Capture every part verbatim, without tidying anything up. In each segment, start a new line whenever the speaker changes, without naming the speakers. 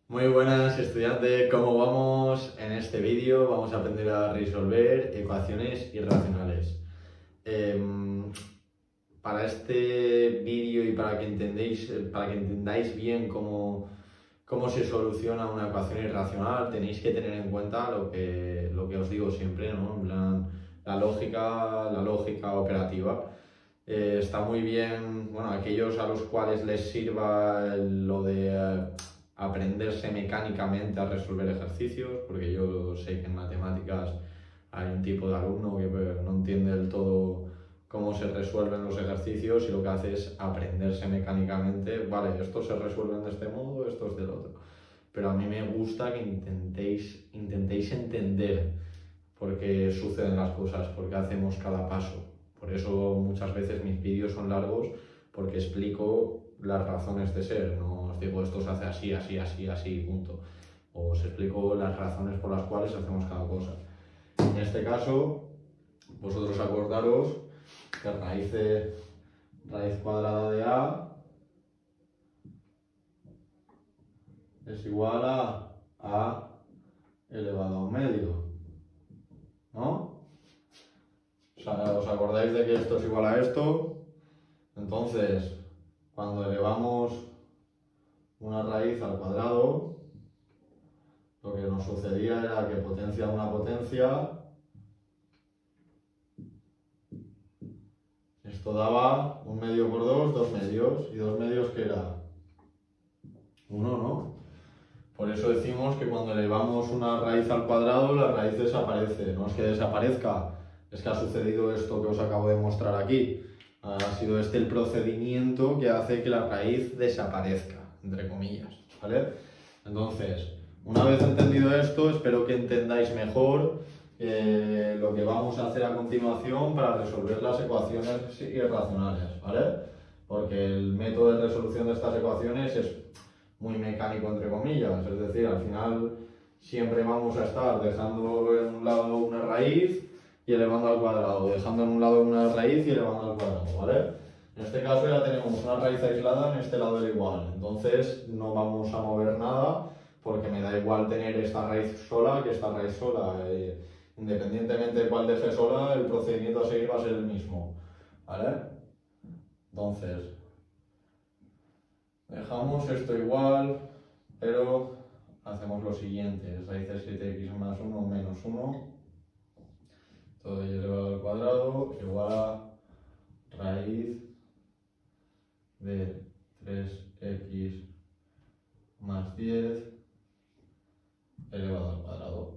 Muy buenas, estudiante, ¿cómo vamos? En este vídeo vamos a aprender a resolver ecuaciones irracionales. Eh, para este vídeo y para que entendéis, para que entendáis bien cómo, cómo se soluciona una ecuación irracional, tenéis que tener en cuenta lo que, lo que os digo siempre, ¿no? En plan, la lógica, la lógica operativa. Eh, está muy bien, bueno, aquellos a los cuales les sirva lo de eh, aprenderse mecánicamente a resolver ejercicios, porque yo sé que en matemáticas hay un tipo de alumno que pues, no entiende del todo cómo se resuelven los ejercicios y lo que hace es aprenderse mecánicamente, vale, estos se resuelven de este modo, estos del otro. Pero a mí me gusta que intentéis, intentéis entender por qué suceden las cosas, por qué hacemos cada paso. Por eso muchas veces mis vídeos son largos, porque explico las razones de ser, no os digo esto se hace así, así, así, así, punto. Os explico las razones por las cuales hacemos cada cosa. En este caso, vosotros acordaros que raíz, de, raíz cuadrada de A es igual a A elevado a un medio, ¿no? O sea, ¿os acordáis de que esto es igual a esto? Entonces, cuando elevamos una raíz al cuadrado, lo que nos sucedía era que potencia una potencia, esto daba un medio por dos, dos medios, y dos medios ¿qué era? Uno, ¿no? Por eso decimos que cuando elevamos una raíz al cuadrado, la raíz desaparece. No es que desaparezca, es que ha sucedido esto que os acabo de mostrar aquí. Ha sido este el procedimiento que hace que la raíz desaparezca, entre comillas, ¿vale? Entonces, una vez entendido esto, espero que entendáis mejor eh, lo que vamos a hacer a continuación para resolver las ecuaciones irracionales, ¿vale? Porque el método de resolución de estas ecuaciones es muy mecánico, entre comillas, es decir, al final siempre vamos a estar dejando en un lado una raíz y elevando al cuadrado, dejando en un lado una raíz y elevando al cuadrado, ¿vale? En este caso ya tenemos una raíz aislada en este lado del igual, entonces no vamos a mover nada porque me da igual tener esta raíz sola que esta raíz sola. Eh, independientemente de cuál deje sola, el procedimiento a seguir va a ser el mismo, ¿vale? Entonces, dejamos esto igual, pero hacemos lo siguiente, raíz de siete equis más uno menos uno, todo ello elevado al cuadrado, igual a raíz de tres equis más diez elevado al cuadrado.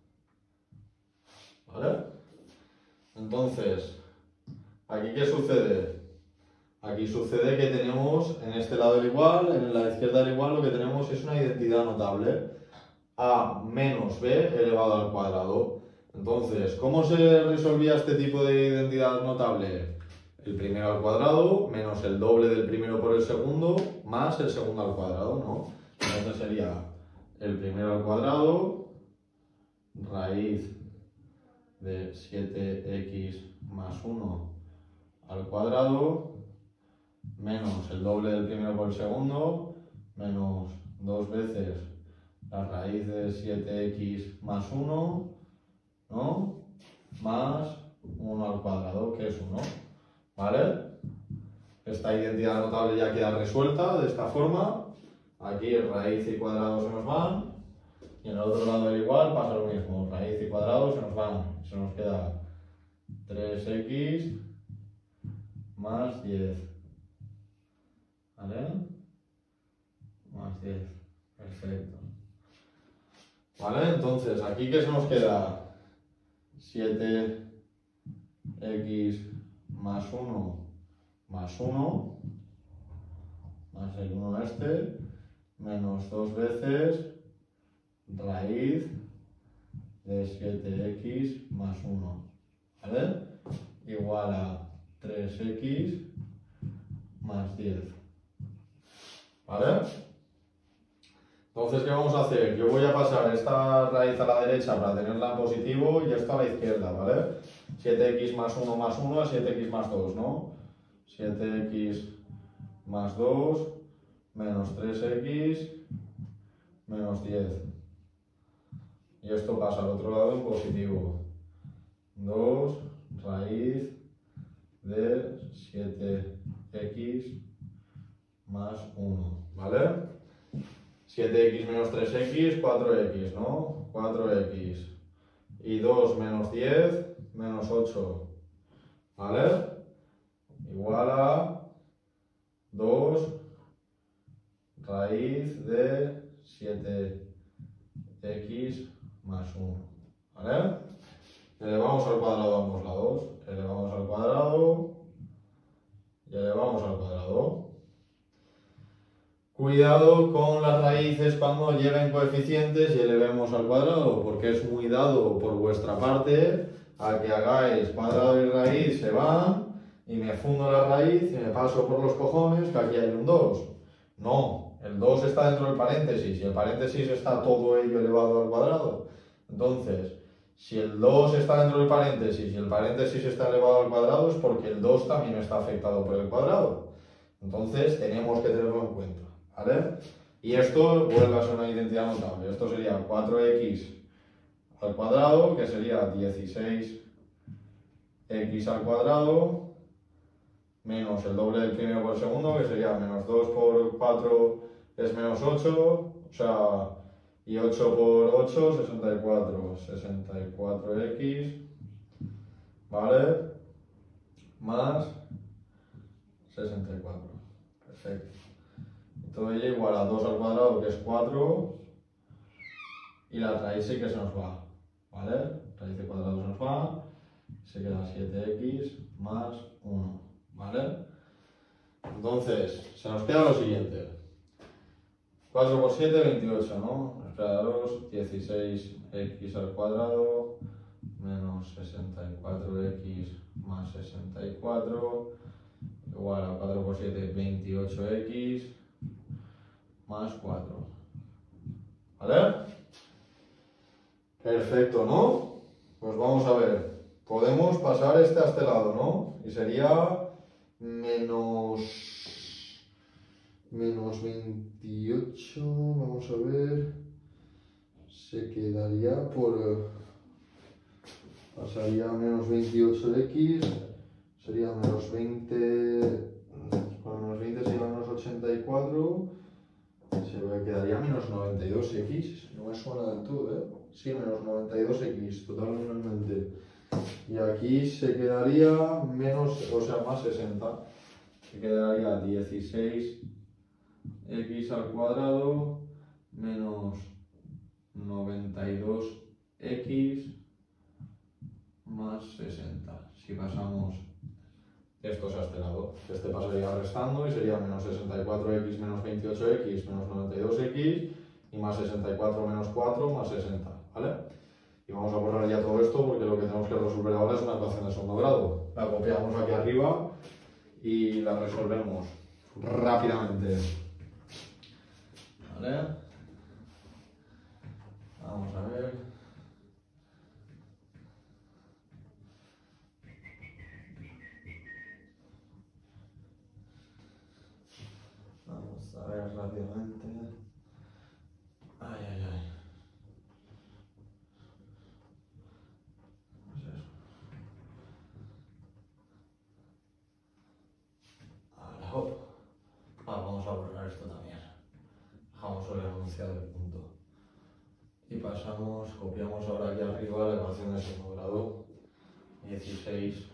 ¿Vale? Entonces, ¿aquí qué sucede? Aquí sucede que tenemos en este lado del igual, en la izquierda del igual, lo que tenemos es una identidad notable. A menos b elevado al cuadrado. Entonces, ¿cómo se resolvía este tipo de identidad notable? El primero al cuadrado menos el doble del primero por el segundo más el segundo al cuadrado, ¿no? Entonces sería el primero al cuadrado, raíz de siete equis más uno al cuadrado, menos el doble del primero por el segundo, menos dos veces la raíz de siete equis más uno, ¿no? Más uno al cuadrado, que es uno, ¿vale? Esta identidad notable ya queda resuelta de esta forma. Aquí raíz y cuadrado se nos van, y en el otro lado del igual pasa lo mismo, raíz y cuadrado se nos van, se nos queda tres equis más diez, ¿vale? Más diez, perfecto. ¿Vale? Entonces, ¿aquí qué se nos queda? siete equis más uno más uno, más el uno este, menos dos veces raíz de siete equis más uno, ¿vale? Igual a tres equis más diez, ¿vale? Entonces, ¿qué vamos a hacer? Yo voy a pasar esta raíz a la derecha para tenerla en positivo y esto a la izquierda, ¿vale? siete equis más uno más uno es siete equis más dos, ¿no? siete equis más dos menos tres equis menos diez. Y esto pasa al otro lado en positivo. dos raíz de siete equis más uno, ¿vale? siete equis menos tres equis, cuatro equis, ¿no? cuatro equis. Y dos menos diez, menos ocho, ¿vale? Igual a dos raíz de siete equis más uno, ¿vale? Elevamos al cuadrado a ambos lados, elevamos al cuadrado y elevamos al cuadrado. Cuidado con las raíces cuando lleven coeficientes y elevemos al cuadrado, porque es muy dado por vuestra parte a que hagáis cuadrado y raíz, se van, y me fundo la raíz y me paso por los cojones que aquí hay un dos. No, el dos está dentro del paréntesis y el paréntesis está todo ello elevado al cuadrado. Entonces, si el dos está dentro del paréntesis y el paréntesis está elevado al cuadrado es porque el dos también está afectado por el cuadrado. Entonces, tenemos que tenerlo en cuenta, ¿vale? Y esto vuelve a ser una identidad notable. Esto sería cuatro equis al cuadrado, que sería dieciséis equis al cuadrado, menos el doble del primero por el segundo, que sería menos dos por cuatro es menos ocho, o sea, y ocho por ocho, sesenta y cuatro, sesenta y cuatro equis, ¿vale? Más sesenta y cuatro, perfecto. Y todo ello igual a dos al cuadrado, que es cuatro, y la raíz sí que se nos va, ¿vale? Raíz de cuadrado se nos va, se queda siete equis más uno, ¿vale? Entonces, se nos queda lo siguiente. cuatro por siete, veintiocho, ¿no? Esperaros, dieciséis equis al cuadrado menos sesenta y cuatro equis más sesenta y cuatro igual a cuatro por siete, veintiocho equis más cuatro. ¿Vale? Perfecto, ¿no? Pues vamos a ver. Podemos pasar este a este lado, ¿no? Y sería menos... menos veintiocho, vamos a ver, se quedaría por, pasaría a menos veintiocho equis, sería menos veinte, con menos veinte sería menos ochenta y cuatro, se quedaría menos noventa y dos equis, no me suena del todo, ¿eh? Sí, menos noventa y dos equis, totalmente. Y aquí se quedaría menos, o sea, más sesenta, se quedaría dieciséis equis al cuadrado menos noventa y dos equis más sesenta. Si pasamos estos a este lado, este pasaría restando y sería menos sesenta y cuatro equis menos veintiocho equis menos noventa y dos equis y más sesenta y cuatro menos cuatro más sesenta, ¿vale? Y vamos a borrar ya todo esto porque lo que tenemos que resolver ahora es una ecuación de segundo grado. La copiamos aquí arriba y la resolvemos rápidamente. ¿Vale? Vamos a ver. Vamos a ver rápidamente. Ay, ay, ay. ¿Qué es eso? Ahora, hop. Ah, vamos a borrar esto también. Dejamos solo el enunciado del punto. Y pasamos, copiamos ahora aquí arriba la ecuación de segundo grado. dieciséis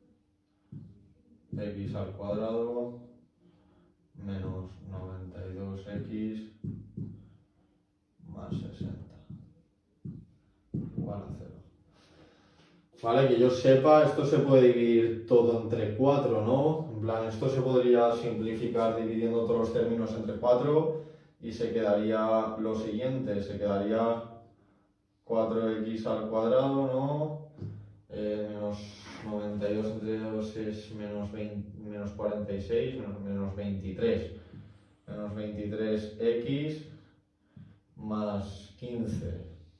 equis al cuadrado menos noventa y dos equis más sesenta igual a cero. Vale, que yo sepa, esto se puede dividir todo entre cuatro, ¿no? En plan, esto se podría simplificar dividiendo todos los términos entre cuatro y se quedaría lo siguiente, se quedaría cuatro equis al cuadrado, ¿no? Eh, menos noventa y dos entre dos es menos, veinte, menos cuarenta y seis, menos, menos veintitrés. Menos veintitrés equis más quince.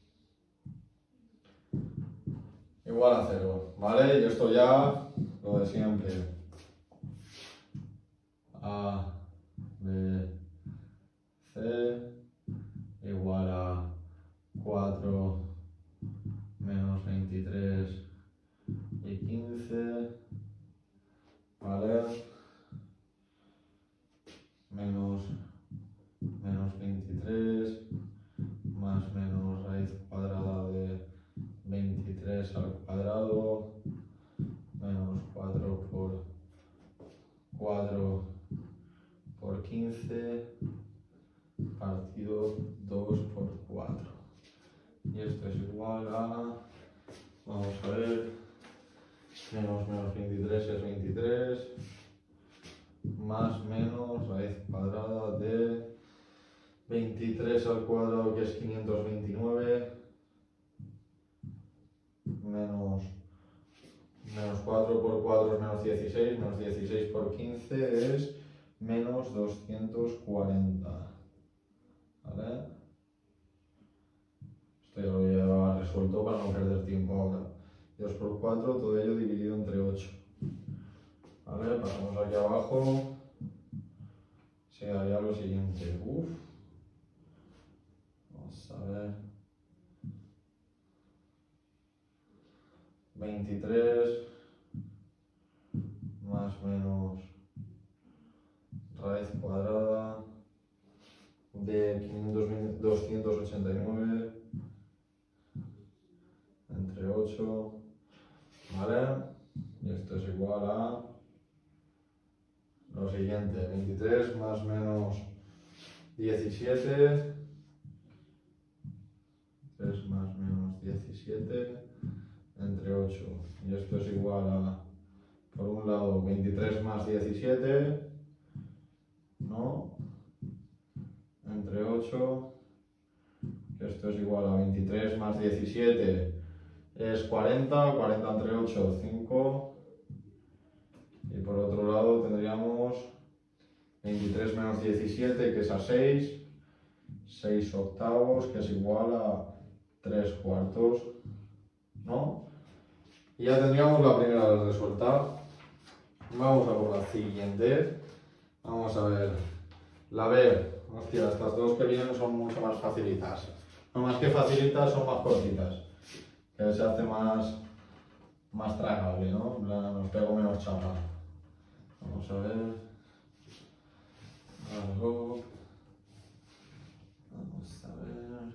Igual a cero, ¿vale? Y esto ya, lo de siempre. A, B, C, igual cuatro por quince partido dos por cuatro. Y esto es igual a, vamos a ver, menos menos veintitrés es veintitrés, más menos raíz cuadrada de veintitrés al cuadrado, que es quinientos veintinueve, menos, menos cuatro por cuatro es menos dieciséis, menos dieciséis por quince es menos doscientos cuarenta. ¿Vale? Esto ya lo voy a llevar resuelto para no perder tiempo ahora. dos por cuatro, todo ello dividido entre ocho. ¿Vale? Pasamos aquí abajo. Se daría lo siguiente. Uf. Vamos a ver. veintitrés más menos raíz cuadrada de doscientos ochenta y nueve entre ocho, ¿vale? Y esto es igual a lo siguiente, veintitrés más menos diecisiete, tres más menos diecisiete entre ocho, y esto es igual a, por un lado, veintitrés más diecisiete, ¿no? Entre ocho, que esto es igual a veintitrés más diecisiete es cuarenta, cuarenta entre ocho, cinco, y por otro lado tendríamos veintitrés menos diecisiete, que es a seis, seis octavos, que es igual a tres cuartos, ¿no? Y ya tendríamos la primera resuelta. Vamos a por la siguiente. Vamos a ver. La B. Hostia, estas dos que vienen son mucho más facilitas. No más que facilitas, son más cortitas. Que se hace más, más tragable, ¿no? Nos pego menos chapa. Vamos a ver. Algo. Vamos a ver.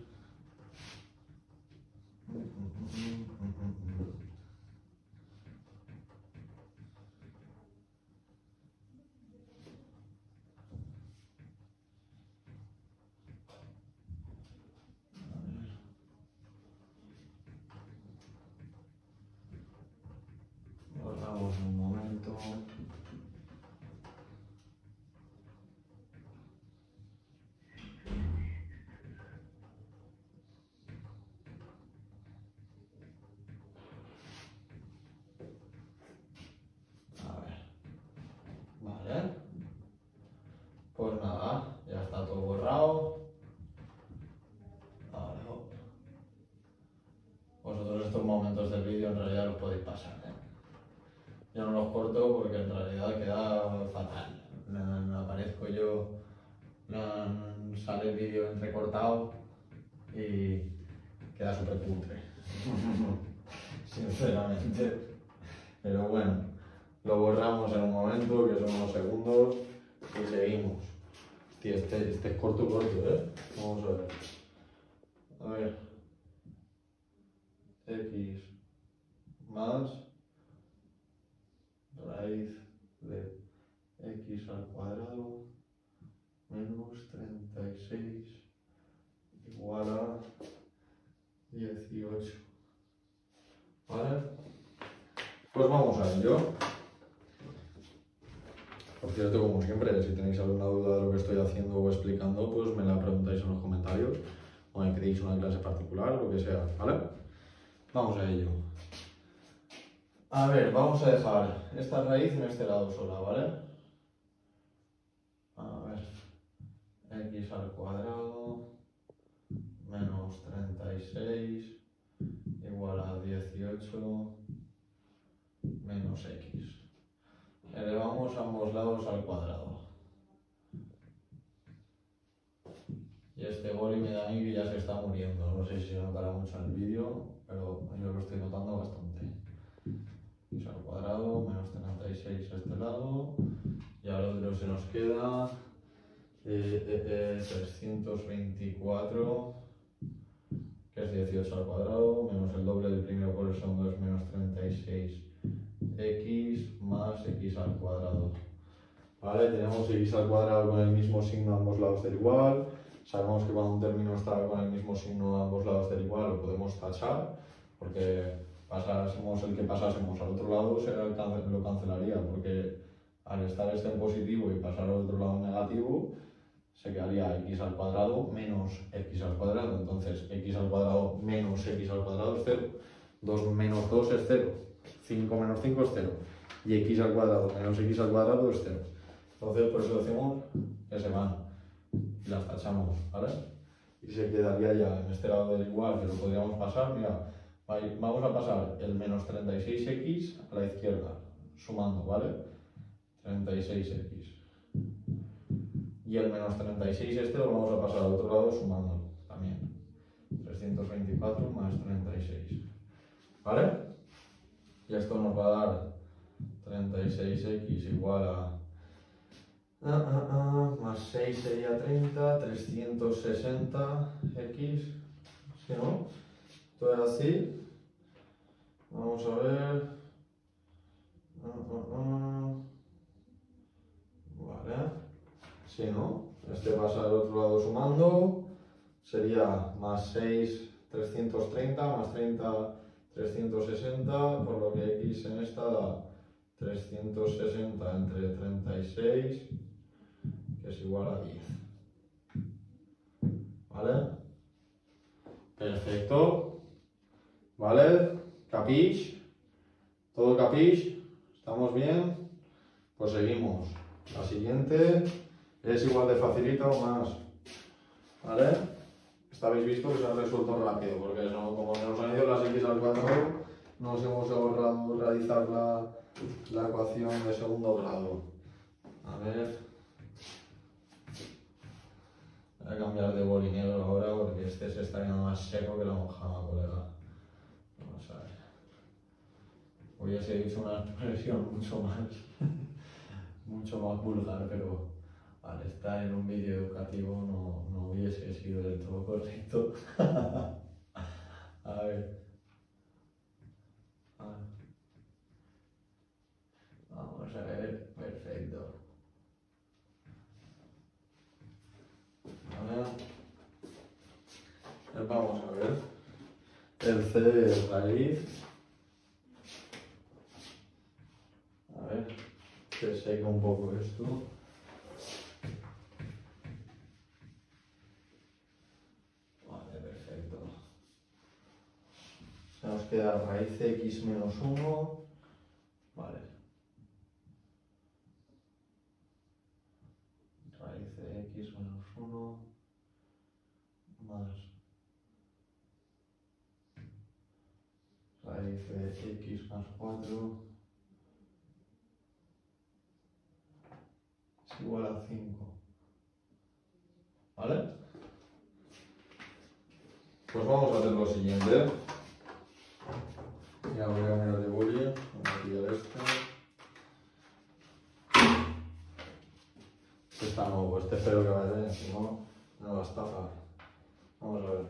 Guardamos un momento. Pues nada, ya está todo borrado. Ahora, vosotros estos momentos del vídeo en realidad los podéis pasar, ¿eh? Yo no los corto porque en realidad queda fatal. No, no aparezco yo, no, sale el vídeo entrecortado y queda súper cutre. Sinceramente. Pero bueno, lo borramos en un momento, que son unos segundos, y seguimos. Tío, este, este es corto, corto, ¿eh? Vamos a ver. A ver. X más raíz de x al cuadrado menos treinta y seis igual a dieciocho. ¿Vale? Pues vamos a ello. Por cierto, como siempre, si tenéis alguna duda de lo que estoy haciendo o explicando, pues me la preguntáis en los comentarios o me pedís una clase particular, lo que sea, ¿vale? Vamos a ello. A ver, vamos a dejar esta raíz en este lado sola, ¿vale? A ver, x al cuadrado menos treinta y seis igual a dieciocho menos x. Elevamos ambos lados al cuadrado. Y este boli me da a mí que ya se está muriendo. No sé si se notará mucho en el vídeo, pero yo lo estoy notando bastante. X al cuadrado menos treinta y seis a este lado. Y ahora otro se nos queda eh, eh, eh, trescientos veinticuatro, que es dieciocho al cuadrado, menos el doble del primero por el segundo es menos treinta y seis x más x al cuadrado. ¿vale? Tenemos x al cuadrado con el mismo signo a ambos lados del igual. Sabemos que cuando un término está con el mismo signo a ambos lados del igual lo podemos tachar, porque pasásemos el que pasásemos al otro lado será el cance lo cancelaría, porque al estar este en positivo y pasar al otro lado en negativo, se quedaría x al cuadrado menos x al cuadrado. Entonces x al cuadrado menos x al cuadrado es cero. dos menos dos es cero. cinco menos cinco es cero. Y x al cuadrado menos x al cuadrado es cero. Entonces por eso decimos que se van y las tachamos, ¿vale? Y se quedaría ya en este lado del igual, que lo podríamos pasar. Mira, vamos a pasar el menos treinta y seis x a la izquierda, sumando, ¿vale? treinta y seis x. Y el menos treinta y seis este lo vamos a pasar al otro lado sumando también. trescientos veinticuatro más treinta y seis. ¿Vale? Y esto nos va a dar treinta y seis x igual a... Ah, ah, ah, más seis sería treinta, trescientos sesenta x. ¿Sí, no? Todo es así. Vamos a ver. Ah, ah, ah. Vale. Sí, ¿no? Este pasa al otro lado sumando. Sería más seis, trescientos treinta, más treinta, trescientos sesenta, por lo que x en esta da trescientos sesenta entre treinta y seis, que es igual a diez. ¿Vale? Perfecto. ¿Vale? ¿Capix? ¿Todo capix? ¿Estamos bien? Pues seguimos. La siguiente es igual de facilita o más. ¿Vale? Esta habéis visto que se ha resuelto rápido, porque no, como nos han ido las x al cuadrado, nos hemos ahorrado realizar la, la ecuación de segundo grado. A ver. Voy a cambiar de boli negro ahora porque este se está quedando más seco que la mojama, colega. Vamos a ver. Hubiese dicho una expresión mucho más, mucho más vulgar, pero al estar en un vídeo educativo no, no hubiese sido del todo correcto. A ver. A ver. Vamos a ver, perfecto. A ver. Pues vamos a ver. El c de raíz. A ver, que seca un poco esto. Vale, perfecto. Se nos queda raíz de x menos uno. Vale. Raíz de x menos uno más raíz de x más cuatro es igual a cinco. ¿Vale? Pues vamos a hacer lo siguiente. Ya voy a cambiar de boli. Vamos a pillar este. Este está nuevo, este espero que vaya bien, si no, no va a estafar. Vamos a ver.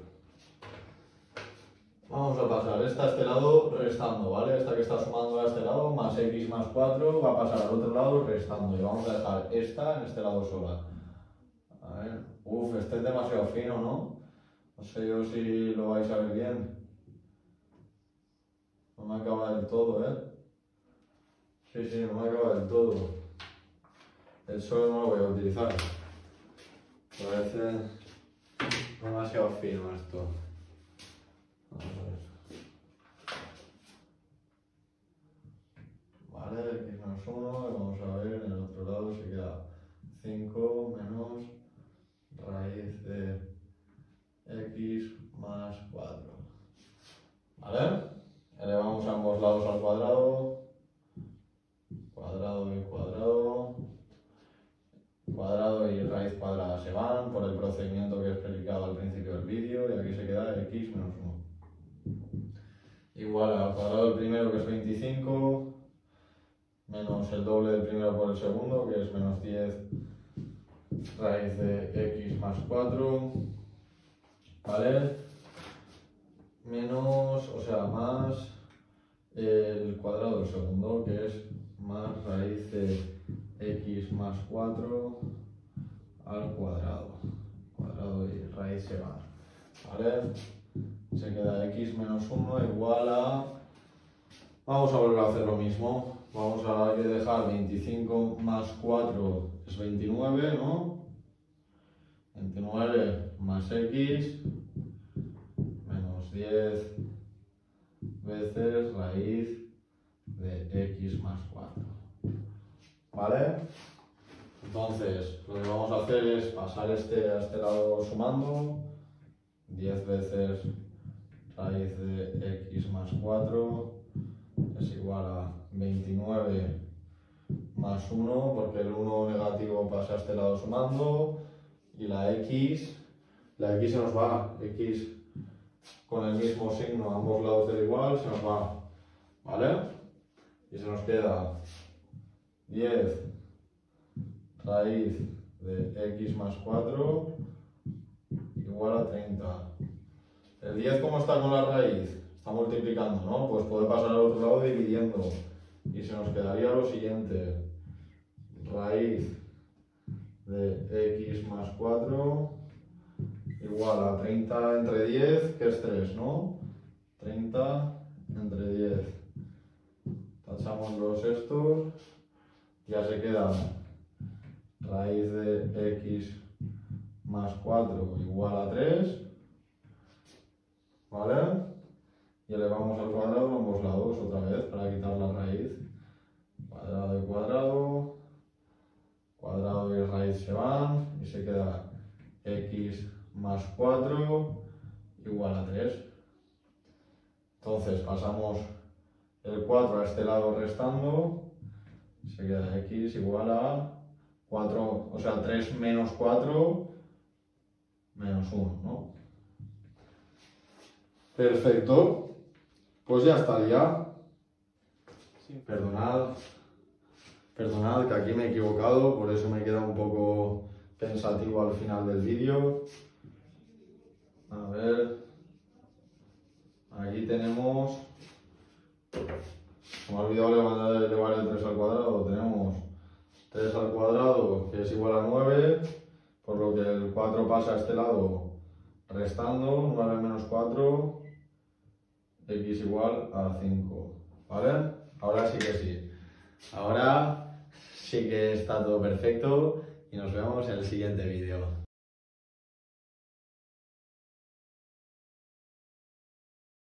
Vamos a pasar esta a este lado restando, ¿vale? Esta que está sumando a este lado, más x más cuatro, va a pasar al otro lado restando. Y vamos a dejar esta en este lado sola. A ver. Uf, este es demasiado fino, ¿no? No sé yo si lo vais a ver bien. No me acaba del todo, ¿eh? Sí, sí, no me acaba del todo. El sol no lo voy a utilizar. Parece demasiado fino esto. Vamos a ver. Vale, x menos uno, y vamos a ver, en el otro lado se queda cinco menos raíz de x más cuatro. ¿Vale? Elevamos ambos lados al cuadrado. Cuadrado y cuadrado. Cuadrado y raíz cuadrada se van por el procedimiento que he explicado al principio del vídeo, y aquí se queda x menos uno. Igual al cuadrado del primero, que es veinticinco, menos el doble del primero por el segundo, que es menos diez raíz de x más cuatro, ¿vale? Menos, o sea, más el cuadrado del segundo, que es más raíz de x más cuatro al cuadrado. Cuadrado y raíz se va. ¿Vale? Se queda x menos uno igual a... Vamos a volver a hacer lo mismo. Vamos a dejar veinticinco más cuatro es veintinueve, ¿no? veintinueve más x menos diez veces raíz de x más cuatro. ¿Vale? Entonces, lo que vamos a hacer es pasar este a este lado sumando. diez veces raíz de x más cuatro es igual a veintinueve más uno, porque el uno negativo pasa a este lado sumando. Y la x, la x se nos va, x con el mismo signo a ambos lados del igual se nos va. ¿Vale? Y se nos queda diez raíz de x más cuatro igual a treinta. El diez, ¿cómo está con la raíz? Está multiplicando, ¿no? Pues puede pasar al otro lado dividiendo. Y se nos quedaría lo siguiente. Raíz de x más cuatro igual a treinta entre diez, que es tres, ¿no? treinta entre diez. Tachamos los estos. Ya se queda raíz de x más cuatro igual a tres. ¿Vale? Y elevamos al cuadrado a ambos lados otra vez para quitar la raíz. Cuadrado y cuadrado. Cuadrado y raíz se van y se queda x más cuatro igual a tres. Entonces pasamos el cuatro a este lado restando. Se queda x igual a cuatro, o sea, tres menos cuatro menos uno, ¿no? Perfecto, pues ya estaría. Sí, perdonad, perdonad que aquí me he equivocado, por eso me he quedado un poco pensativo al final del vídeo. A ver, aquí tenemos, me he olvidado levantar elevar el tres al cuadrado, tenemos tres al cuadrado que es igual a nueve, por lo que el cuatro pasa a este lado restando, nueve menos cuatro, x igual a cinco, ¿vale? Ahora sí que sí. Ahora sí que está todo perfecto y nos vemos en el siguiente vídeo.